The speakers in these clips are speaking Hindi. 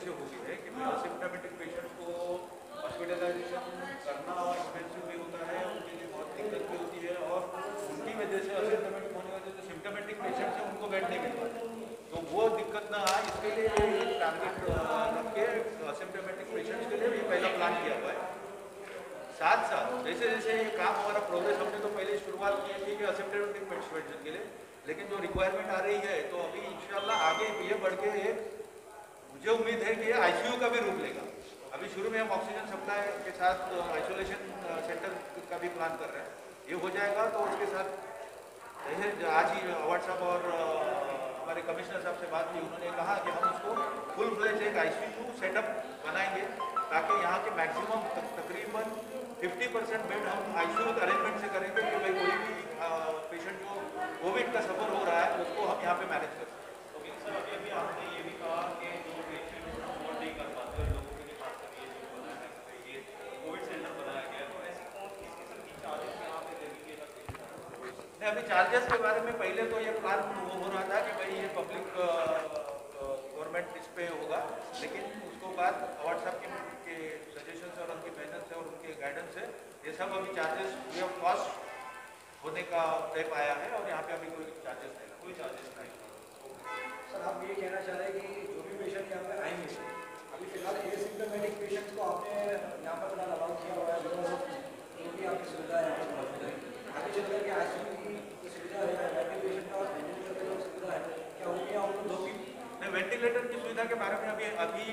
से हो गई है कि असिम्प्टोमेटिक पेशेंट को हॉस्पिटलाइजेशन करना एक्सपेंसिव भी होता है, उनके लिए बहुत दिक्कत भी होती है और उनकी वजह से असिम्प्टोमेटिक होने की वजह से सिम्प्टोमेटिक पेशेंट से उनको बेड नहीं मिल पाता। तो वो दिक्कत ना आए इसके लिए एक टारगेट रख के असिम्प्टोमेटिक पेशेंट्स के लिए भी पहला प्लान किया हुआ है। साथ साथ जैसे जैसे ये काम हमारा प्रोग्रेस, हमने तो पहले शुरुआत की थी कि असिम्प्टोमेटिक पेशेंट के लिए, लेकिन जो रिक्वायरमेंट आ रही है तो अभी इंशाल्लाह आगे ये बढ़ के मुझे उम्मीद है कि आईसीयू का भी रूप लेगा। अभी शुरू में हम ऑक्सीजन सप्लाई के साथ आइसोलेशन सेंटर का भी प्लान कर रहे हैं, ये हो जाएगा तो उसके साथ आज ही अवार्ड साहब और हमारे कमिश्नर साहब से बात की, उन्होंने कहा कि हम उसको फुल फ्लेज एक आईसीयू सेटअप बनाएंगे ताकि यहाँ के मैक्सिमम तकरीबन 50% बेड हम आईसीयू अरेंजमेंट से करेंगे कि भाई कोई भी पेशेंट जो कोविड का सफर हो रहा है उसको हम यहाँ पे मैनेज कर सकते। ओके सर, अभी आपने ये भी कहा कि जो पेशेंट अफोर्ड नहीं कर पाते लोगों के लिए, खासकर ये जो बना है ये कोविड सेंटर बनाया गया, तो ऐसे कौन किस किस्म की चार्जेस यहाँ पे देंगे? नहीं, अभी चार्जेस के बारे में पहले तो ये प्लान वो हो रहा था कि भाई ये पब्लिक गवर्नमेंट इस पे होगा, लेकिन उसको बाद अवार्ड साहब के सजेशन से और उनकी मेहनत से और उनके गाइडेंस से ये सब अभी चार्जेस फ्री ऑफ कॉस्ट होने का तय पाया है और यहाँ पे अभी कोई चार्जेस नहीं, कोई चार्जेस नहीं। सर आप ये कहना चाह रहे हैं कि जो भी पेशेंट यहाँ पे आएंगे, अभी फिलहाल एसिम्प्टोमेटिक पेशेंट्स को आपने यहाँ पर फिलहाल अलाउ किया हुआ है, जो भी आपकी सुविधा है यहाँ पर आगे चल करके आईसीयू की सुविधा है, वेंटिलेशन का और वेंटिलेटर की जो सुविधा है, क्या होगी यहाँ उनको लोग नहीं, वेंटिलेटर की सुविधा के बारे में अभी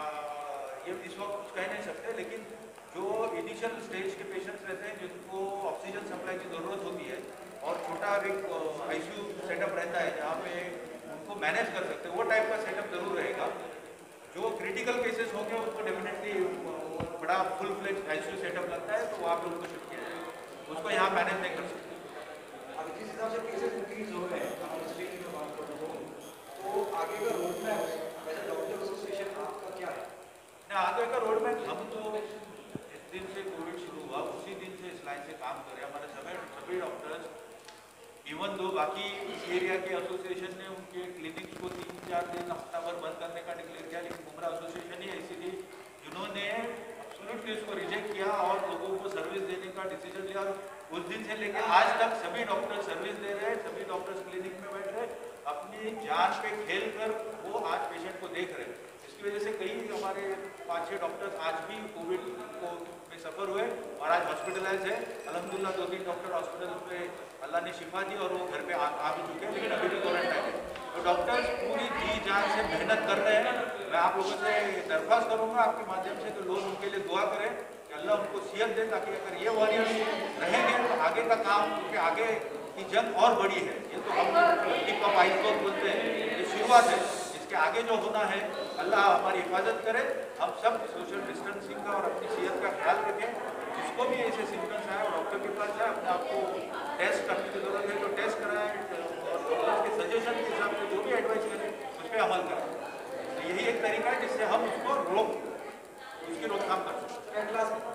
ये इस वक्त कुछ कह नहीं सकते, लेकिन जो इनिशियल स्टेज के पेशेंट्स रहते हैं जिनको ऑक्सीजन सप्लाई की ज़रूरत होती है और छोटा एक आईसीयू सेटअप रहता है जहाँ पे उनको मैनेज कर सकते हैं, वो टाइप का सेटअप जरूर रहेगा। जो क्रिटिकल केसेस होंगे उनको डेफिनेटली बड़ा फुल फ्लेज आईसीयू सेटअप लगता है, तो वहाँ पे उनको शिफ्ट किया जाएगा, उसको यहाँ मैनेज नहीं कर सकते। अब जिस हिसाब से केसेस इंक्रीज हो रहे हैं तो आगे का रोड मैप वैसे डॉक्टर एसोसिएशन आपका क्या है? आगे का रोड मैप, हम तो जिस दिन से कोविड शुरू हुआ उसी दिन से इस लाइन से काम कर रहे हैं। हमारे सभी डॉक्टर्स, इवन दो बाकी इस एरिया के एसोसिएशन ने उनके क्लिनिक्स को 3-4 दिन हफ्ता भर बंद करने का डिक्लेयर किया, लेकिन मुमरा एसोसिएशन ही ऐसी थी जिन्होंने एब्सोल्युटली इसको रिजेक्ट किया और लोगों को सर्विस देने का डिसीजन लिया। और उस दिन से लेकर आज तक सभी डॉक्टर सर्विस दे रहे हैं, सभी डॉक्टर्स क्लिनिक में बैठ रहे, अपनी जान पे खेल कर वो आज पेशेंट को देख रहे हैं। इसकी वजह से कई हमारे 5-6 डॉक्टर्स आज भी कोविड को में सफ़र हुए और आज हॉस्पिटलाइज है। अल्हम्दुलिल्लाह 2-3 डॉक्टर हॉस्पिटल पे अल्लाह ने शिफा दी और वो घर पे आ भी चुके हैं, लेकिन अभी भी क्वारंटाइन है। तो डॉक्टर्स पूरी जी जान से मेहनत कर रहे हैं। मैं आप लोगों से दरख्वास्त करूँगा आपके माध्यम से कि लोग उनके लिए दुआ करें कि अल्लाह उनको सेहत दे, ताकि अगर ये वॉरियर्स रहेंगे तो आगे का काम, क्योंकि आगे की जंग और बड़ी है। ये तो हम टिप ऑफ आइसबर्ग बोलते हैं, ये शुरुआत है, इसके आगे जो होना है अल्लाह हमारी हिफाजत करे। हम सब सोशल डिस्टेंसिंग का और अपनी सेहत का ख्याल रखें। जिसको भी ऐसे सिम्टम्स आए और डॉक्टर के पास जाए, अपने आप को टेस्ट करने की जरूरत है, जो टेस्ट कराएं और डॉक्टर के सजेशन के हिसाब से जो भी एडवाइस करें उस पर अमल करें। तो यही एक तरीका है जिससे हम उसको उसकी रोकथाम कर सकते।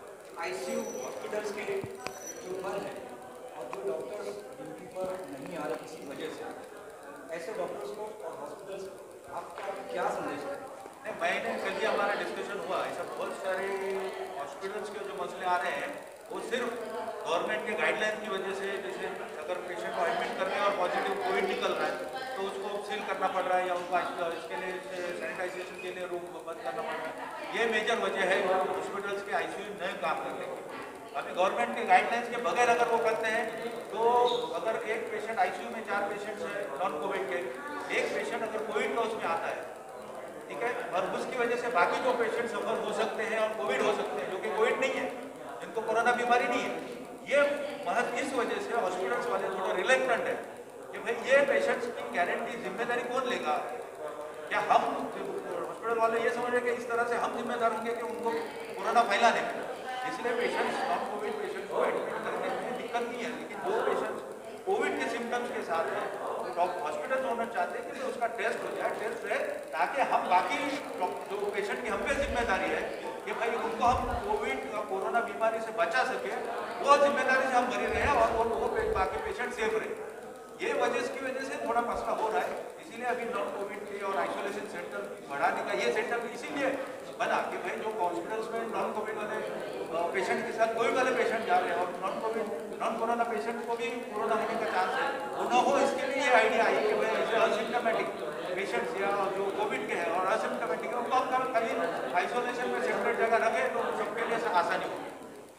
आईसीयू हॉस्पिटल्स के जो बंद है और जो डॉक्टर्स ड्यूटी पर नहीं आ रहे किसी वजह से, ऐसे डॉक्टर्स को और हॉस्पिटल्स आपका क्या संदेश है? नहीं, मैंने कल ही हमारा डिस्कशन हुआ, ऐसा बहुत सारे हॉस्पिटल्स के जो मसले आ रहे हैं वो सिर्फ गवर्नमेंट के गाइडलाइन की वजह से, जैसे अगर पेशेंट को एडमिट कर रहे हैं और पॉजिटिव कोविड निकल रहा है तो उसको सील करना पड़ रहा है या उनको इसके लिए सैनिटाइजेशन के लिए रूम बंद करना पड़ रहा है। ये मेजर वजह है हॉस्पिटल्स के आईसीयू नए काम करने की। अभी गवर्नमेंट के गाइडलाइंस के बगैर अगर वो करते हैं तो अगर एक पेशेंट आईसीयू में 4 पेशेंट्स है नॉन कोविड के, एक पेशेंट अगर कोविड का उसमें आता है, ठीक है, और उसकी वजह से बाकी जो पेशेंट सफर हो सकते हैं और कोविड हो सकते हैं जो कि कोविड नहीं है, जिनको कोरोना बीमारी नहीं है, ये महज इस वजह से हॉस्पिटल्स वाले थोड़ा रिलेक्टेंट है कि भाई ये पेशेंट्स की गारंटी जिम्मेदारी कौन लेगा। क्या हम हॉस्पिटल वाले ये समझ रहे कि इस तरह से हम जिम्मेदार होंगे कि उनको कोरोना फैलाने में, इसलिए पेशेंट्स नॉन कोविड पेशेंट्स को एडमिट करने में दिक्कत नहीं है। लेकिन जो पेशेंट्स कोविड के सिम्टम्स के साथ हैं तो हॉस्पिटल होना चाहते हैं कि उसका टेस्ट हो जाए, टेस्ट रहे, ताकि हम बाकी जो पेशेंट की हम पे जिम्मेदारी है कि भाई उनको हम कोविड या कोरोना बीमारी से बचा सके, वो जिम्मेदारी से हम भरे रहे और वो बाकी पेशेंट सेफ रहे। ये वजह से थोड़ा मसला हो रहा है। इसीलिए अभी नॉन कोविड के और आइसोलेशन सेंटर बढ़ाने का ये सेंटर भी इसीलिए बना कि भाई जो हॉस्पिटल्स में नॉन कोविड वाले पेशेंट के साथ कोविड वाले पेशेंट जा रहे हैं और नॉन कोरोना पेशेंट को भी कोरोना होने का चांस है वो न हो, इसके लिए ये आइडिया आई कि भाई ऐसे असिम्टोमेटिक पेशेंट्स या जो कोविड के हैं और असिम्टोमेटिक है उनको हम खाली आइसोलेशन में सेपरेट जगह रखें तो सबके लिए आसानी होगी।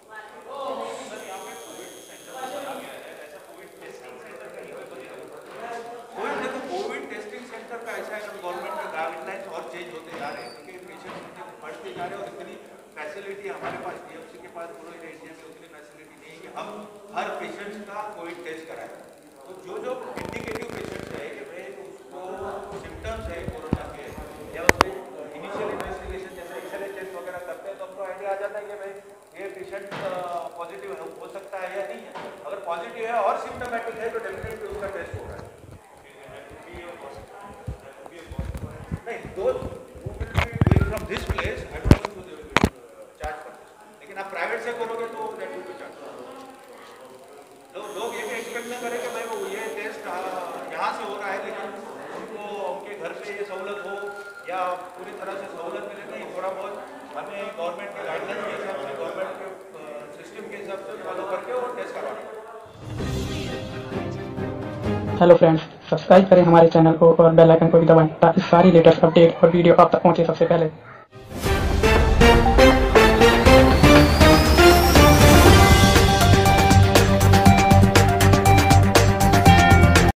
कोविड टेस्टिंग सेंटर का ऐसा है कि गवर्नमेंट के गाइडलाइंस और चेंज होते जा रहे हैं क्योंकि पेशेंट बढ़ते जा रहे हैं और इतनी फैसिलिटी हमारे पास DMC के पास पूरे इंडिया में उतनी फैसिलिटी नहीं है कि हम हर पेशेंट का कोविड टेस्ट कराएं। तो जो इंडिकेटिव पेशेंट्स है कि भाई उसको सिम्टम्स है कोरोना के या उसके इनिशियल इन्वेस्टिगेशन जैसे एक्सरे टेस्ट वगैरह करते हैं तो हमको आइडिया आ जाता है कि भाई ये पेशेंट पॉजिटिव हो सकता है या नहीं है। अगर पॉजिटिव है और सिम्टोमेटिक है तो डेफिनेटली उसका टेस्ट हो रहा है। नहीं, those who will be doing from this place, I don't think so they will charge for this. लेकिन आप प्राइवेट से करोगे तो that will be charged. तो लोग ये एक्सपेक्ट न करें कि भाई वो ये टेस्ट यहाँ से हो रहा है लेकिन उनको उनके घर पे ये सहूलत हो या पूरी तरह से सहूलत मिले। नहीं, थोड़ा बहुत हमें गवर्नमेंट के गाइडलाइंस के हिसाब से गवर्नमेंट के सिस्टम के हिसाब से फॉलो करके वो टेस्ट करवाना पड़ेगा। हेलो फ्रेंड्स, सब्सक्राइब करें हमारे चैनल को और बेल आइकन को भी दबाएं ताकि सारी लेटेस्ट अपडेट और वीडियो आप तक पहुंचे सबसे पहले।